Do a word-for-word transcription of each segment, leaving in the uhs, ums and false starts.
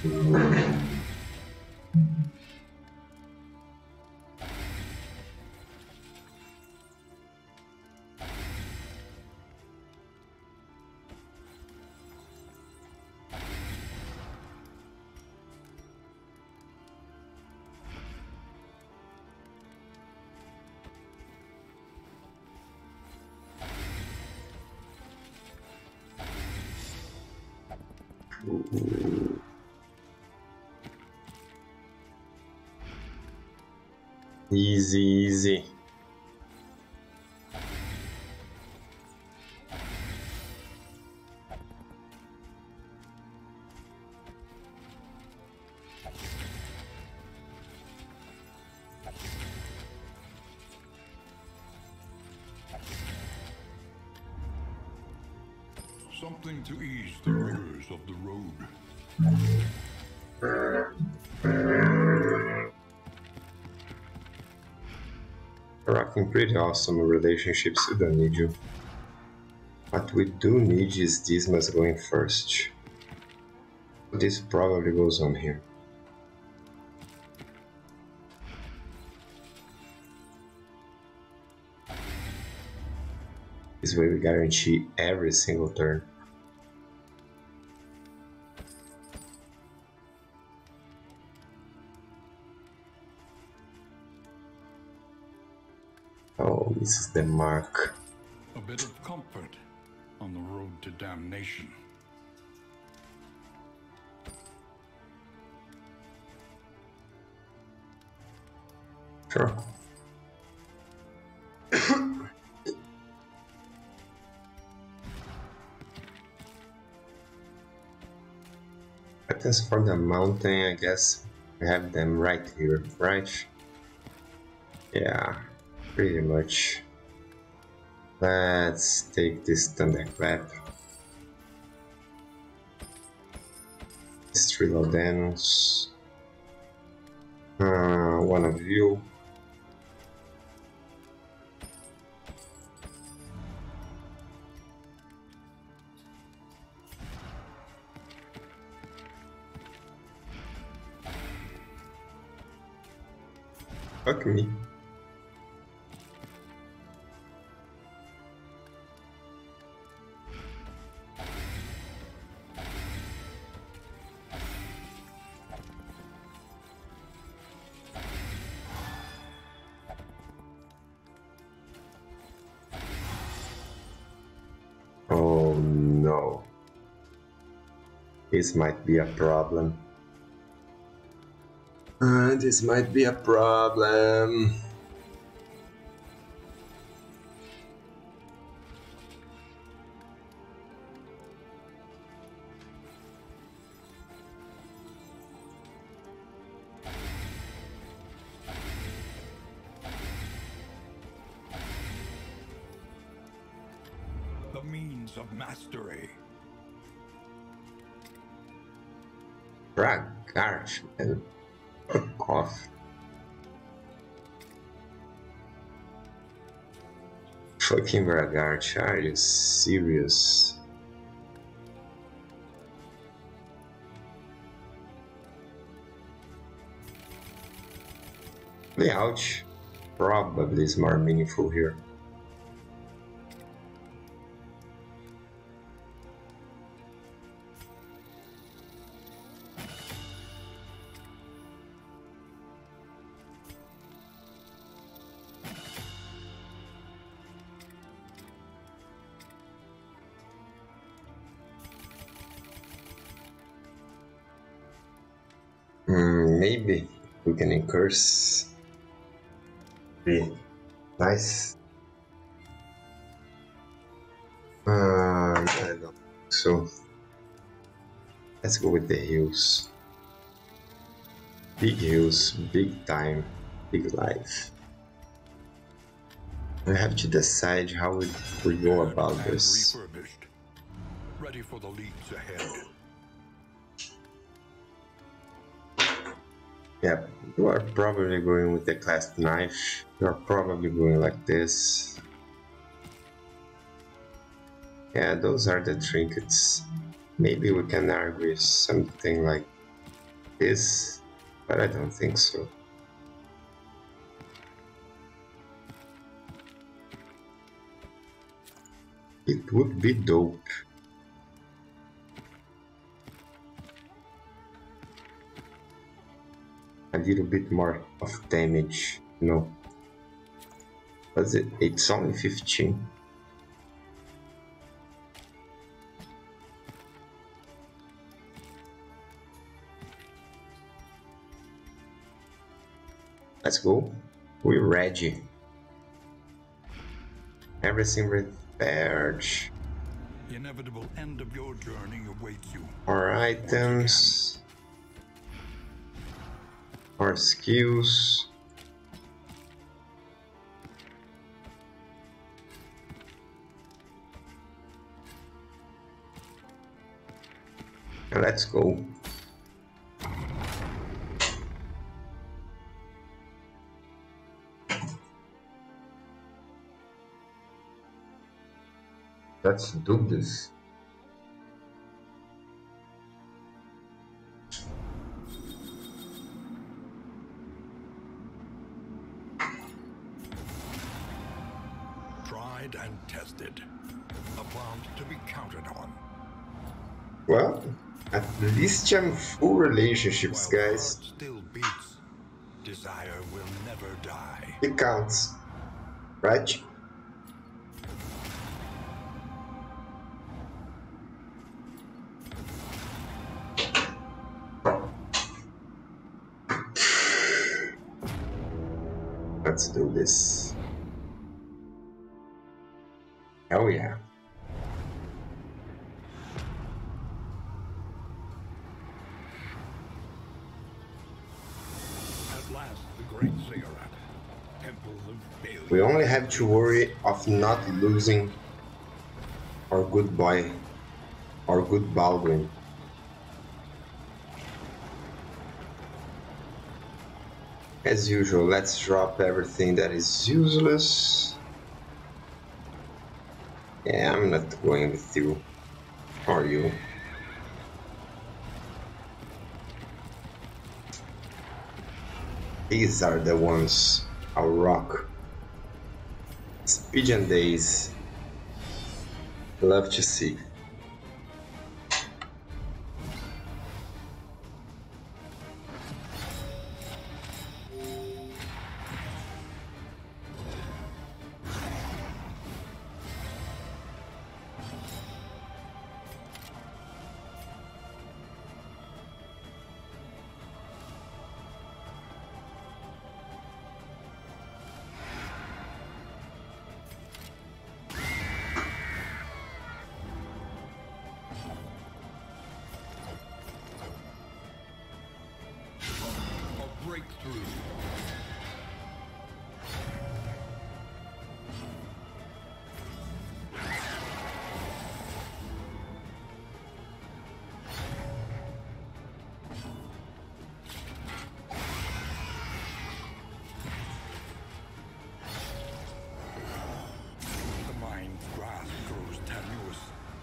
Easy, easy. Something to ease the rigors of the road. Rocking pretty awesome relationships, we don't need you. What we do need is Dismas going first. This probably goes on here. This way we guarantee every single turn. Oh, this is the mark. A bit of comfort on the road to damnation. Sure. But as for the mountain, I guess we have them right here, right? Yeah, pretty much. Let's take this thunderclap. Three Laudanus. Uh, one of you. Fuck me. Oh no. This might be a problem. Uh, this might be a problem. The means of mastery. Ragarch, man. Fuck off. Fucking Ragarch, are you serious? Layout probably is more meaningful here. Mm, maybe we can incurse. Really nice. Uh, I don't think so. Let's go with the hills. Big hills, big time, big life. We have to decide how we, we go about this. Refurbished. Ready for the leaps ahead. Yeah, you are probably going with the clasp knife. You are probably going like this. Yeah, those are the trinkets. Maybe we can argue something like is, but I don't think so. It would be dope. A little bit more of damage, no. But it, it's only fifteen. Let's go. We're ready. Everything repaired. The inevitable end of your journey awaits you. Our items. Our skills. And let's go. Let's do this. Tried and tested. A bond to be counted on. Well, at least I'm full relationships, While guys. heart still beats, desire will never die. It counts, right? Let's do this. Hell yeah. At last, the great cigarette. Temple of failure. We only have to worry of not losing our good boy, our good Baldwin. As usual, let's drop everything that is useless. Yeah, I'm not going with you. Are you? These are the ones I'll rock. Pigeon days. Love to see. Breakthrough. The mind's grasp grows tenuous.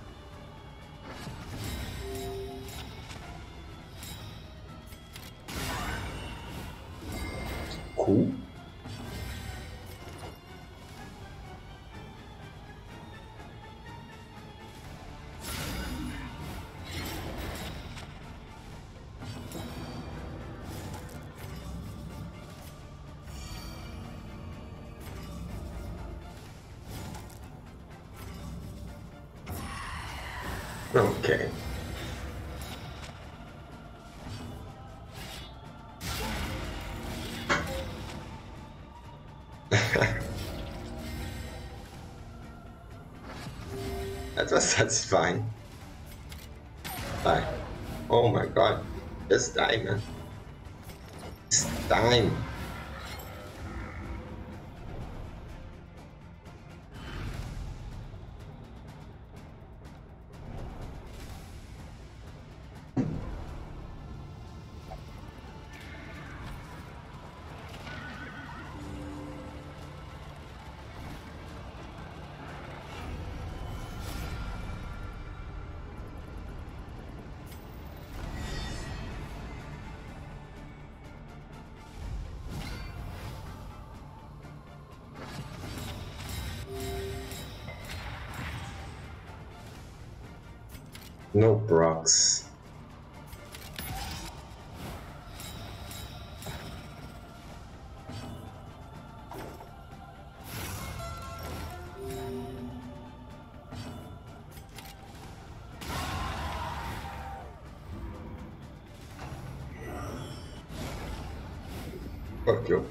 Cool. Okay. That was satisfying. Die. Oh my god. Just die, man. It's time. No procs. Fuck you.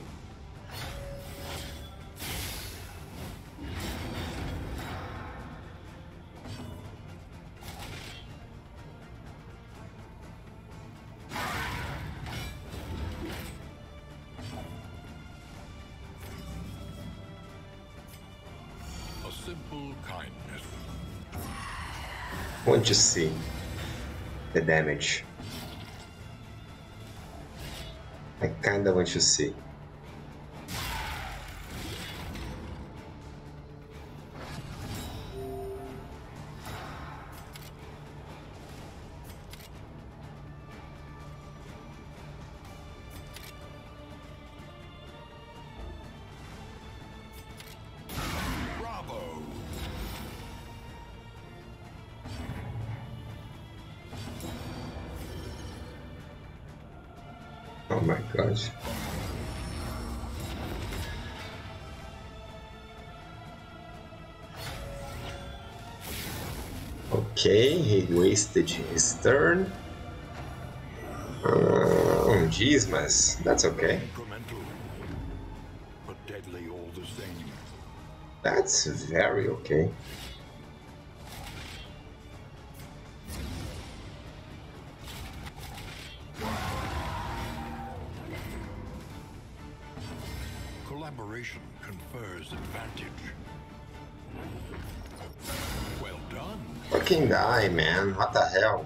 A simple kindness. Want to see the damage. I kinda want to see. Bravo! Oh my god. Okay, he wasted his turn. Oh, jeez, mas that's okay. Incremental, but deadly all the same. That's very okay. Collaboration confers advantage. Well done. Fucking die, man. What the hell?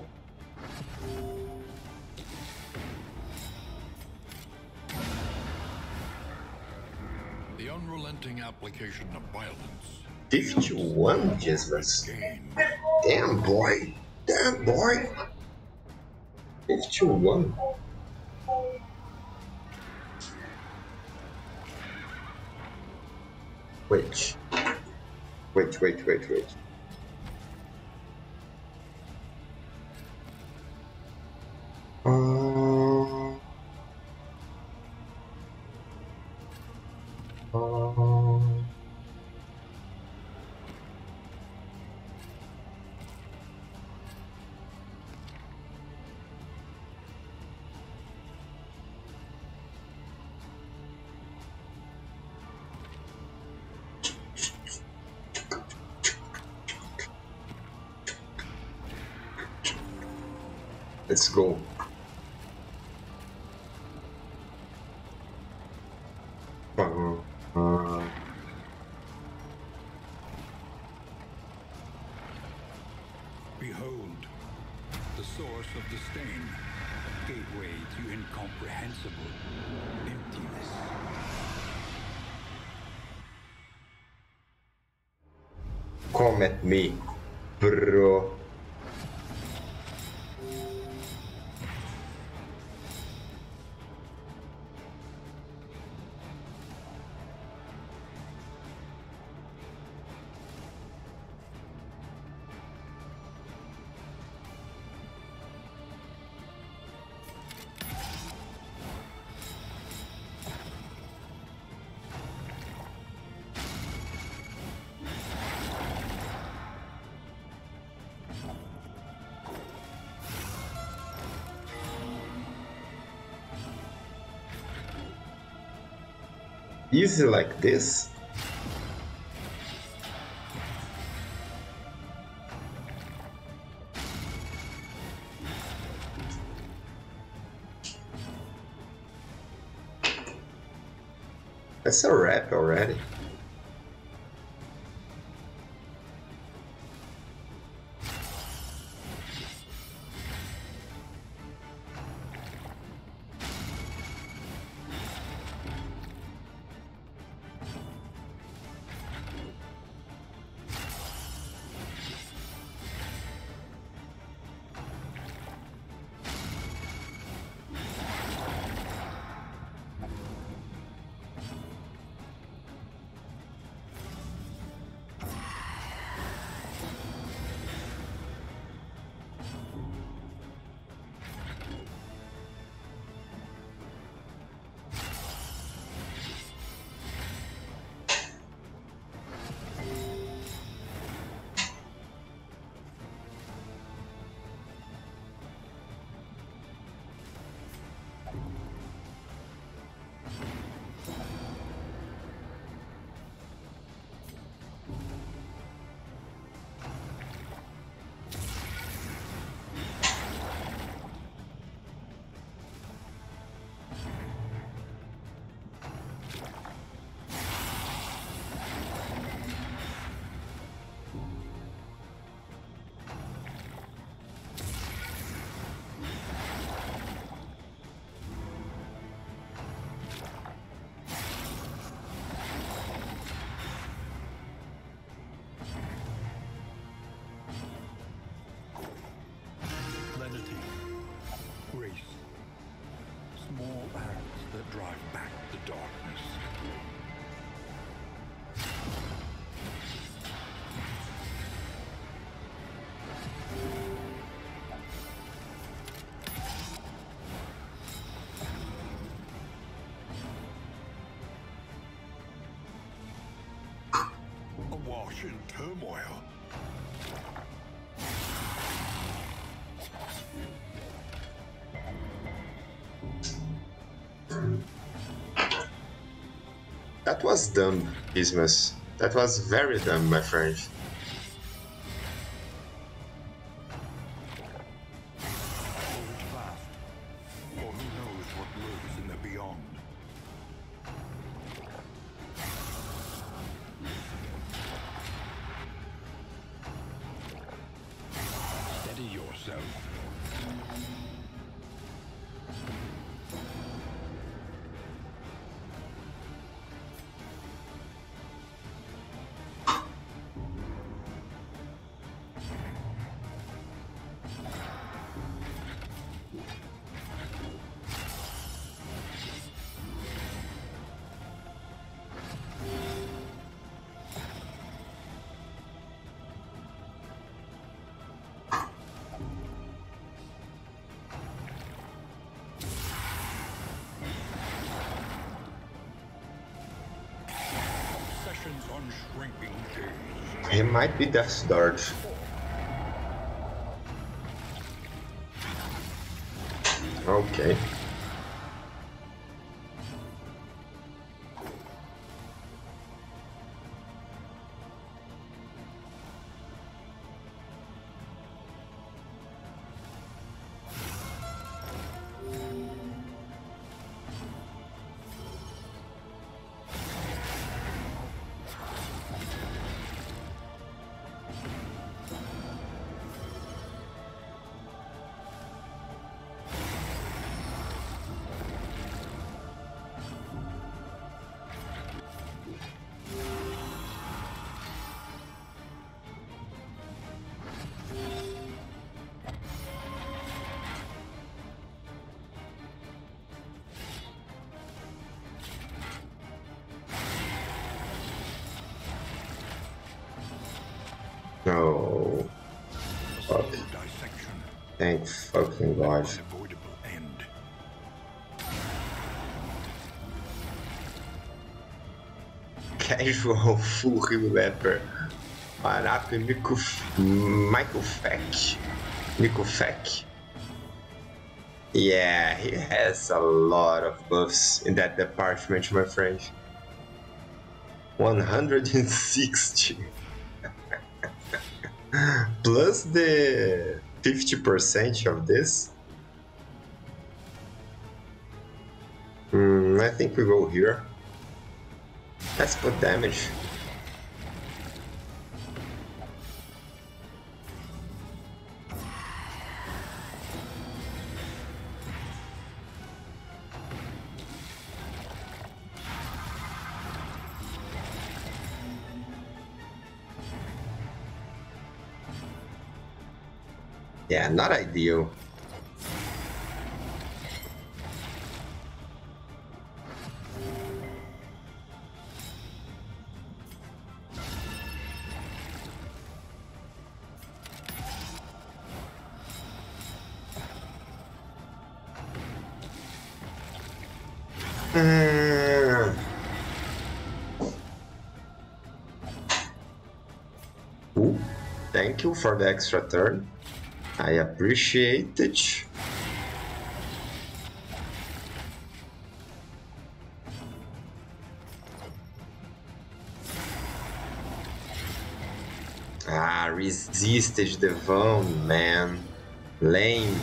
The unrelenting application of violence. fifty-one, Jesus. Gain. Damn, boy. Damn, boy. fifty-one. Wait. Wait, wait, wait, wait. Uh, uh, let's go. Uh, uh, Behold, the source of the stain. Gateway to incomprehensible emptiness. come at me, bro. Easy like this? That's a wrap already. drive back the darkness. Awash in turmoil. That was dumb, Ismas. That was very dumb, my friend. Hold fast, for who knows what lurks in the beyond. Steady yourself. On shrinking days. He might be Death's Dart. Okay. No. Fuck. Thank fucking God. Casual full heal leper. Maraca Michael Feck. Michael Feck. Yeah, he has a lot of buffs in that department, my friend. one hundred sixty. Plus the fifty percent of this. Mm, I think we go here. Let's put damage. Yeah, not ideal. Mm. Ooh, thank you for the extra turn. I appreciate it. Ah, resisted the Devon, man. Lame.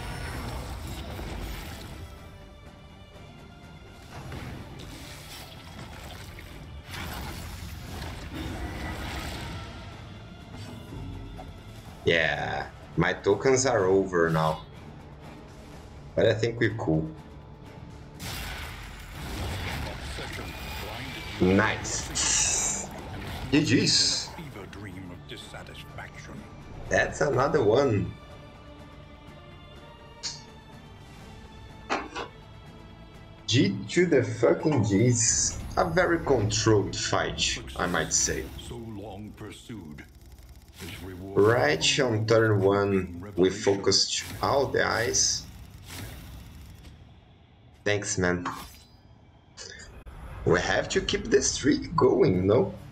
Yeah, my tokens are over now. But I think we're cool. Nice. G G's. That's another one. G to the fucking G's. A very controlled fight, I might say. So long pursued. Is reward Right on turn one, we focused all the eyes. Thanks, man. We have to keep the streak going, no?